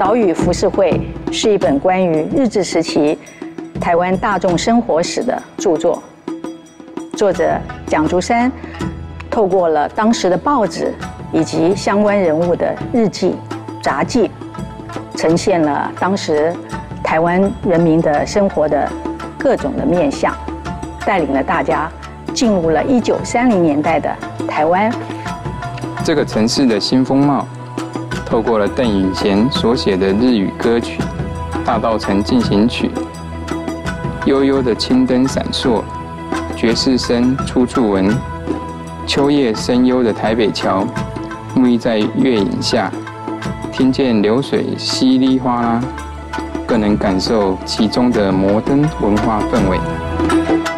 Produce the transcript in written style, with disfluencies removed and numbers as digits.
岛屿浮世绘》是一本关于日治时期台湾大众生活史的著作。作者蒋竹山透过了当时的报纸以及相关人物的日记、札记，呈现了当时台湾人民的生活的各种的面向，带领了大家进入了1930年代的台湾。 这个城市的新风貌，透过了邓雨贤所写的日语歌曲《大稻埕进行曲》，悠悠的青灯闪烁，爵士声处处闻，秋夜深幽的台北桥，沐浴在月影下，听见流水稀里哗啦，更能感受其中的摩登文化氛围。